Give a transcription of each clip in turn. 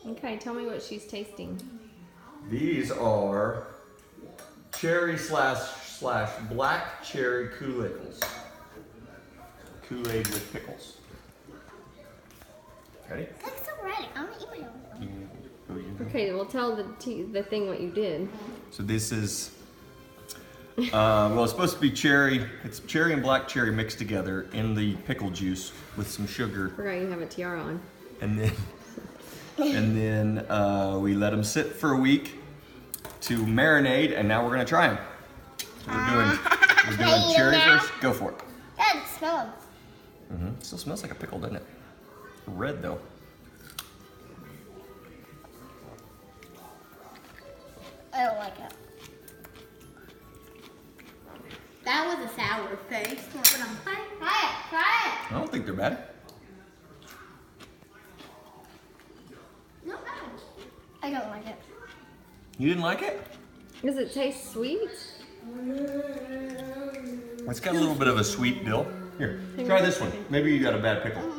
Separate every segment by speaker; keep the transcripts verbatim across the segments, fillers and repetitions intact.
Speaker 1: Okay, tell me what she's tasting.
Speaker 2: These are cherry slash slash black cherry Kool-Aid. Kool-Aid with pickles. Ready?
Speaker 3: That's alright. I'm gonna eat my own.
Speaker 1: Okay, well tell the t the thing what you did.
Speaker 2: So this is, uh, well, it's supposed to be cherry. It's cherry and black cherry mixed together in the pickle juice with some sugar.
Speaker 1: Forgot you have a tiara on.
Speaker 2: And then, and then uh, we let them sit for a week to marinate, and now we're gonna try them. So we're doing, we're doing cherry first. Go for it.
Speaker 3: Good, smell them.
Speaker 2: Mm-hmm. It still smells like a pickle, doesn't it? Red though.
Speaker 3: I don't like it.
Speaker 4: That was a sour face. But I'm fine.
Speaker 3: Try it, try
Speaker 2: I don't think they're bad.
Speaker 4: Not bad.
Speaker 3: it. I don't like it.
Speaker 2: You didn't like it?
Speaker 1: Does it taste sweet?
Speaker 2: It's got a little bit of a sweet bill. Here, try this one. Maybe you got a bad pickle.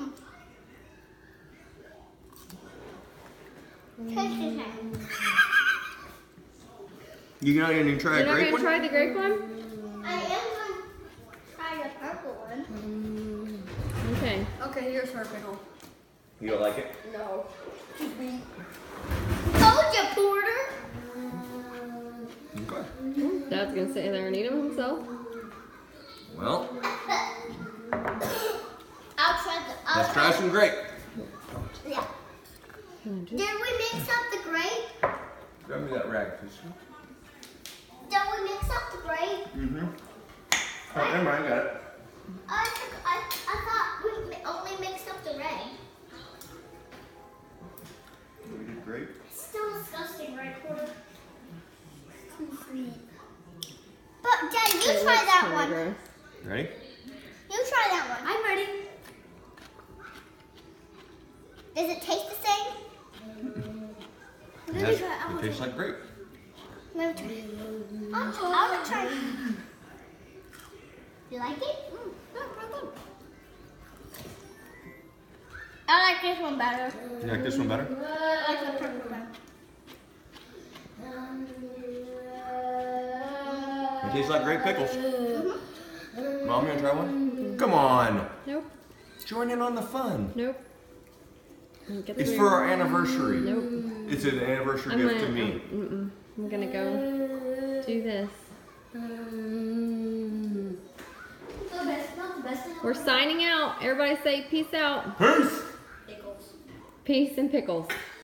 Speaker 3: Taste the same.
Speaker 2: You're not gonna try
Speaker 1: You're
Speaker 2: a
Speaker 1: not
Speaker 2: grape
Speaker 1: gonna
Speaker 2: one?
Speaker 1: try the grape one?
Speaker 3: I am going to try the purple one.
Speaker 1: Okay.
Speaker 4: Okay, here's her pickle.
Speaker 2: You don't like it?
Speaker 4: No.
Speaker 3: Told you, Porter.
Speaker 2: Okay.
Speaker 1: Dad's gonna sit there and eat them himself.
Speaker 2: Well,
Speaker 3: I'll try the. I'll
Speaker 2: let's try some grape.
Speaker 3: Yeah. Did we mix up the grape?
Speaker 2: Grab me that rag, please.
Speaker 3: Did we mix up the grape?
Speaker 2: Mm-hmm. Oh, never mind, I got it.
Speaker 3: I, took, I, I thought we mi- only mixed up the grape.
Speaker 2: We did grape.
Speaker 3: It's still disgusting, right, Porter? Too sweet. But Dad, you
Speaker 1: It
Speaker 3: try
Speaker 1: looks
Speaker 3: that
Speaker 1: kinda
Speaker 3: one.
Speaker 1: gross.
Speaker 2: Ready?
Speaker 3: You try that one.
Speaker 4: I'm ready.
Speaker 3: Does it taste the same?
Speaker 2: It,
Speaker 3: Let me
Speaker 2: has,
Speaker 3: try. I
Speaker 2: it
Speaker 3: want
Speaker 2: tastes
Speaker 3: to
Speaker 2: like grape.
Speaker 3: Let me try. I'll try. I want to try. You like it?
Speaker 4: Mm, yeah, right good.
Speaker 3: I like this one better.
Speaker 2: You like this one better?
Speaker 3: I like the purple one.
Speaker 2: It tastes like grape pickles. Mom, you wanna try one? Come on.
Speaker 1: Nope.
Speaker 2: Join in on the fun.
Speaker 1: Nope. Get the
Speaker 2: It's
Speaker 1: grape.
Speaker 2: for our anniversary.
Speaker 1: Nope.
Speaker 2: It's an anniversary
Speaker 1: I'm
Speaker 2: gift
Speaker 1: gonna,
Speaker 2: to me.
Speaker 1: I'm, mm-mm. I'm gonna go do this.
Speaker 4: The best, not the best.
Speaker 1: We're signing out. Everybody say peace out.
Speaker 2: Peace!
Speaker 4: Pickles.
Speaker 1: Peace and pickles.